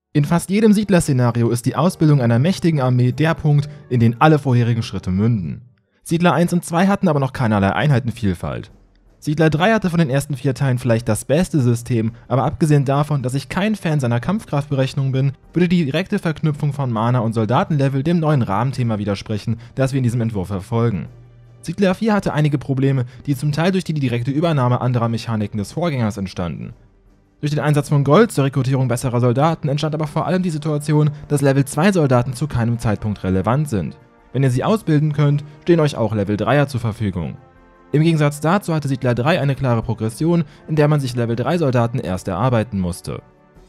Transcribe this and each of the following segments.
In fast jedem Siedler-Szenario ist die Ausbildung einer mächtigen Armee der Punkt, in den alle vorherigen Schritte münden. Siedler 1 und 2 hatten aber noch keinerlei Einheitenvielfalt. Siedler 3 hatte von den ersten 4 Teilen vielleicht das beste System, aber abgesehen davon, dass ich kein Fan seiner Kampfkraftberechnung bin, würde die direkte Verknüpfung von Mana und Soldatenlevel dem neuen Rahmenthema widersprechen, das wir in diesem Entwurf verfolgen. Siedler 4 hatte einige Probleme, die zum Teil durch die direkte Übernahme anderer Mechaniken des Vorgängers entstanden. Durch den Einsatz von Gold zur Rekrutierung besserer Soldaten entstand aber vor allem die Situation, dass Level 2 Soldaten zu keinem Zeitpunkt relevant sind. Wenn ihr sie ausbilden könnt, stehen euch auch Level 3er zur Verfügung. Im Gegensatz dazu hatte Siedler 3 eine klare Progression, in der man sich Level 3 Soldaten erst erarbeiten musste.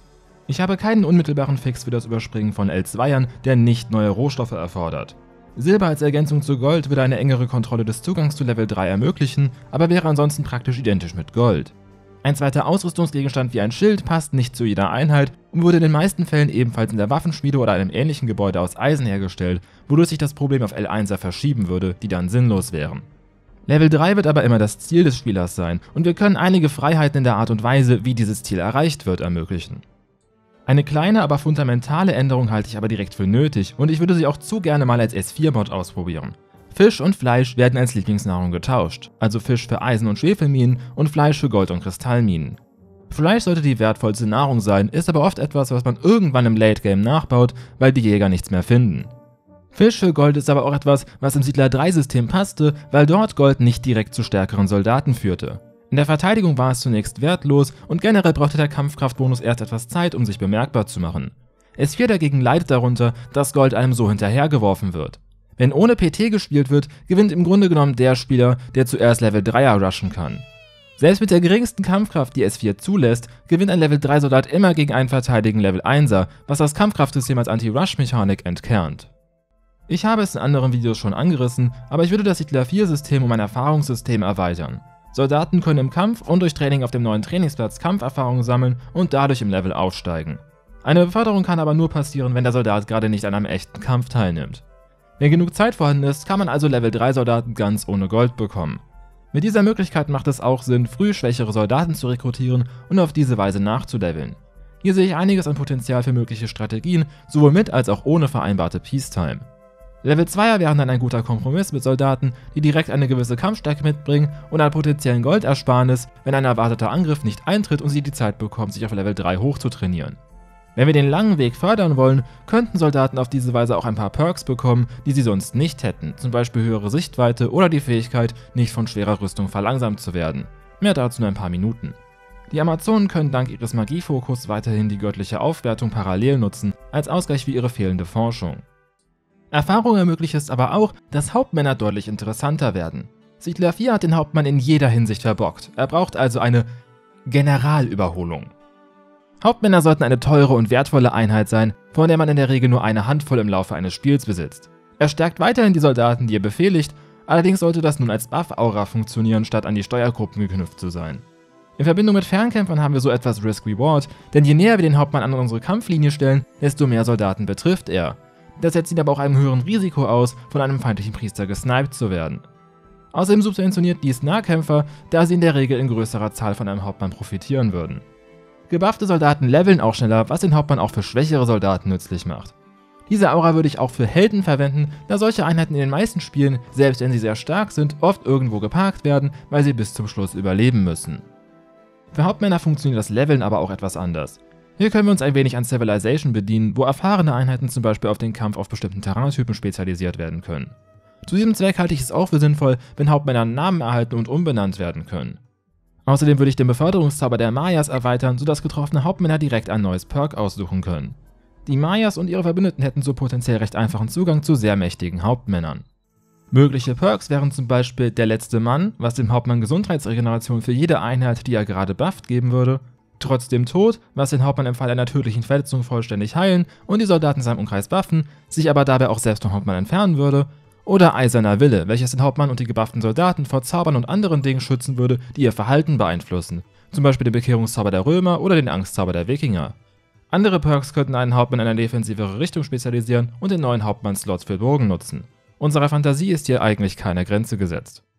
Ich habe keinen unmittelbaren Fix für das Überspringen von L2ern, der nicht neue Rohstoffe erfordert. Silber als Ergänzung zu Gold würde eine engere Kontrolle des Zugangs zu Level 3 ermöglichen, aber wäre ansonsten praktisch identisch mit Gold. Ein zweiter Ausrüstungsgegenstand wie ein Schild passt nicht zu jeder Einheit und wurde in den meisten Fällen ebenfalls in der Waffenschmiede oder einem ähnlichen Gebäude aus Eisen hergestellt, wodurch sich das Problem auf L1er verschieben würde, die dann sinnlos wären. Level 3 wird aber immer das Ziel des Spielers sein und wir können einige Freiheiten in der Art und Weise, wie dieses Ziel erreicht wird, ermöglichen. Eine kleine, aber fundamentale Änderung halte ich aber direkt für nötig und ich würde sie auch zu gerne mal als S4-Mod ausprobieren. Fisch und Fleisch werden als Lieblingsnahrung getauscht, also Fisch für Eisen- und Schwefelminen und Fleisch für Gold- und Kristallminen. Fleisch sollte die wertvollste Nahrung sein, ist aber oft etwas, was man irgendwann im Late Game nachbaut, weil die Jäger nichts mehr finden. Fisch für Gold ist aber auch etwas, was im Siedler 3 System passte, weil dort Gold nicht direkt zu stärkeren Soldaten führte. In der Verteidigung war es zunächst wertlos und generell brauchte der Kampfkraftbonus erst etwas Zeit, um sich bemerkbar zu machen. S4 dagegen leidet darunter, dass Gold einem so hinterhergeworfen wird. Wenn ohne PT gespielt wird, gewinnt im Grunde genommen der Spieler, der zuerst Level 3er rushen kann. Selbst mit der geringsten Kampfkraft, die S4 zulässt, gewinnt ein Level 3 Soldat immer gegen einen verteidigen Level 1er, was das Kampfkraftsystem als Anti-Rush-Mechanik entkernt. Ich habe es in anderen Videos schon angerissen, aber ich würde das Siedler 4 System um ein Erfahrungssystem erweitern. Soldaten können im Kampf und durch Training auf dem neuen Trainingsplatz Kampferfahrung sammeln und dadurch im Level aufsteigen. Eine Beförderung kann aber nur passieren, wenn der Soldat gerade nicht an einem echten Kampf teilnimmt. Wenn genug Zeit vorhanden ist, kann man also Level 3 Soldaten ganz ohne Gold bekommen. Mit dieser Möglichkeit macht es auch Sinn, früh schwächere Soldaten zu rekrutieren und auf diese Weise nachzuleveln. Hier sehe ich einiges an Potenzial für mögliche Strategien, sowohl mit als auch ohne vereinbarte Peacetime. Level 2er wären dann ein guter Kompromiss mit Soldaten, die direkt eine gewisse Kampfstärke mitbringen und einen potenziellen Goldersparnis, wenn ein erwarteter Angriff nicht eintritt und sie die Zeit bekommen, sich auf Level 3 hochzutrainieren. Wenn wir den langen Weg fördern wollen, könnten Soldaten auf diese Weise auch ein paar Perks bekommen, die sie sonst nicht hätten, zum Beispiel höhere Sichtweite oder die Fähigkeit, nicht von schwerer Rüstung verlangsamt zu werden. Mehr dazu in ein paar Minuten. Die Amazonen können dank ihres Magiefokus weiterhin die göttliche Aufwertung parallel nutzen, als Ausgleich für ihre fehlende Forschung. Erfahrung ermöglicht es aber auch, dass Hauptmänner deutlich interessanter werden. Siedler 4 hat den Hauptmann in jeder Hinsicht verbockt, er braucht also eine Generalüberholung. Hauptmänner sollten eine teure und wertvolle Einheit sein, von der man in der Regel nur eine Handvoll im Laufe eines Spiels besitzt. Er stärkt weiterhin die Soldaten, die er befehligt, allerdings sollte das nun als Buff-Aura funktionieren, statt an die Steuergruppen geknüpft zu sein. In Verbindung mit Fernkämpfern haben wir so etwas Risk-Reward, denn je näher wir den Hauptmann an unsere Kampflinie stellen, desto mehr Soldaten betrifft er. Das setzt ihn aber auch einem höheren Risiko aus, von einem feindlichen Priester gesniped zu werden. Außerdem subventioniert dies Nahkämpfer, da sie in der Regel in größerer Zahl von einem Hauptmann profitieren würden. Gebuffte Soldaten leveln auch schneller, was den Hauptmann auch für schwächere Soldaten nützlich macht. Diese Aura würde ich auch für Helden verwenden, da solche Einheiten in den meisten Spielen, selbst wenn sie sehr stark sind, oft irgendwo geparkt werden, weil sie bis zum Schluss überleben müssen. Für Hauptmänner funktioniert das Leveln aber auch etwas anders. Hier können wir uns ein wenig an Civilization bedienen, wo erfahrene Einheiten zum Beispiel auf den Kampf auf bestimmten Terraintypen spezialisiert werden können. Zu diesem Zweck halte ich es auch für sinnvoll, wenn Hauptmänner Namen erhalten und umbenannt werden können. Außerdem würde ich den Beförderungszauber der Mayas erweitern, sodass getroffene Hauptmänner direkt ein neues Perk aussuchen können. Die Mayas und ihre Verbündeten hätten so potenziell recht einfachen Zugang zu sehr mächtigen Hauptmännern. Mögliche Perks wären zum Beispiel der letzte Mann, was dem Hauptmann Gesundheitsregeneration für jede Einheit, die er gerade bufft, geben würde, trotzdem Tod, was den Hauptmann im Fall einer tödlichen Verletzung vollständig heilen und die Soldaten in seinem Umkreis buffen, sich aber dabei auch selbst vom Hauptmann entfernen würde, oder Eiserner Wille, welches den Hauptmann und die gebufften Soldaten vor Zaubern und anderen Dingen schützen würde, die ihr Verhalten beeinflussen, zum Beispiel den Bekehrungszauber der Römer oder den Angstzauber der Wikinger. Andere Perks könnten einen Hauptmann in eine defensivere Richtung spezialisieren und den neuen Hauptmann-Slots für Burgen nutzen. Unserer Fantasie ist hier eigentlich keine Grenze gesetzt.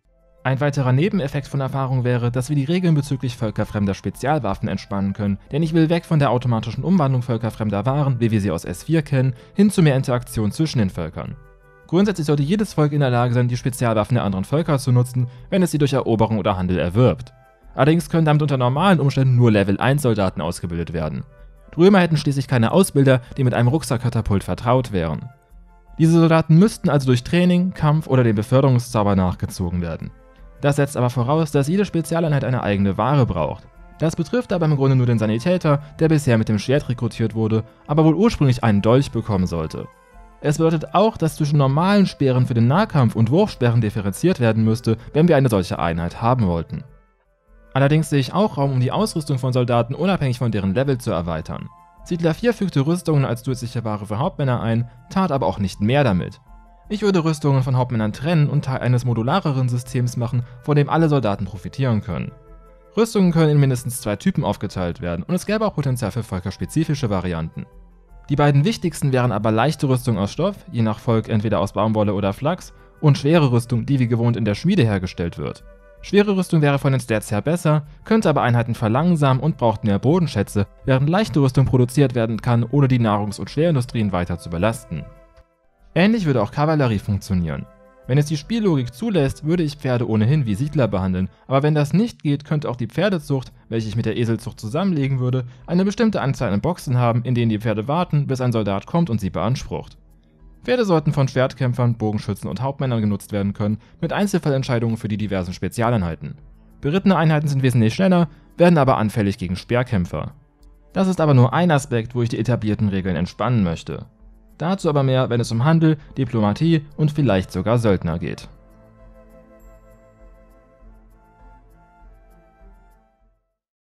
Ein weiterer Nebeneffekt von Erfahrung wäre, dass wir die Regeln bezüglich völkerfremder Spezialwaffen entspannen können, denn ich will weg von der automatischen Umwandlung völkerfremder Waren, wie wir sie aus S4 kennen, hin zu mehr Interaktion zwischen den Völkern. Grundsätzlich sollte jedes Volk in der Lage sein, die Spezialwaffen der anderen Völker zu nutzen, wenn es sie durch Eroberung oder Handel erwirbt. Allerdings können damit unter normalen Umständen nur Level 1 Soldaten ausgebildet werden. Die Römer hätten schließlich keine Ausbilder, die mit einem Rucksackkatapult vertraut wären. Diese Soldaten müssten also durch Training, Kampf oder den Beförderungszauber nachgezogen werden. Das setzt aber voraus, dass jede Spezialeinheit eine eigene Ware braucht. Das betrifft aber im Grunde nur den Sanitäter, der bisher mit dem Schwert rekrutiert wurde, aber wohl ursprünglich einen Dolch bekommen sollte. Es bedeutet auch, dass zwischen normalen Speeren für den Nahkampf und Wurfsperren differenziert werden müsste, wenn wir eine solche Einheit haben wollten. Allerdings sehe ich auch Raum, um die Ausrüstung von Soldaten unabhängig von deren Level zu erweitern. Siedler 4 fügte Rüstungen als zusätzliche Ware für Hauptmänner ein, tat aber auch nicht mehr damit. Ich würde Rüstungen von Hauptmännern trennen und Teil eines modulareren Systems machen, von dem alle Soldaten profitieren können. Rüstungen können in mindestens 2 Typen aufgeteilt werden und es gäbe auch Potenzial für völkerspezifische Varianten. Die beiden wichtigsten wären aber leichte Rüstung aus Stoff, je nach Volk entweder aus Baumwolle oder Flachs, und schwere Rüstung, die wie gewohnt in der Schmiede hergestellt wird. Schwere Rüstung wäre von den Stats her besser, könnte aber Einheiten verlangsamen und braucht mehr Bodenschätze, während leichte Rüstung produziert werden kann, ohne die Nahrungs- und Schwerindustrien weiter zu belasten. Ähnlich würde auch Kavallerie funktionieren. Wenn es die Spiellogik zulässt, würde ich Pferde ohnehin wie Siedler behandeln, aber wenn das nicht geht, könnte auch die Pferdezucht, welche ich mit der Eselzucht zusammenlegen würde, eine bestimmte Anzahl an Boxen haben, in denen die Pferde warten, bis ein Soldat kommt und sie beansprucht. Pferde sollten von Schwertkämpfern, Bogenschützen und Hauptmännern genutzt werden können, mit Einzelfallentscheidungen für die diversen Spezialeinheiten. Berittene Einheiten sind wesentlich schneller, werden aber anfällig gegen Speerkämpfer. Das ist aber nur ein Aspekt, wo ich die etablierten Regeln entspannen möchte. Dazu aber mehr, wenn es um Handel, Diplomatie und vielleicht sogar Söldner geht.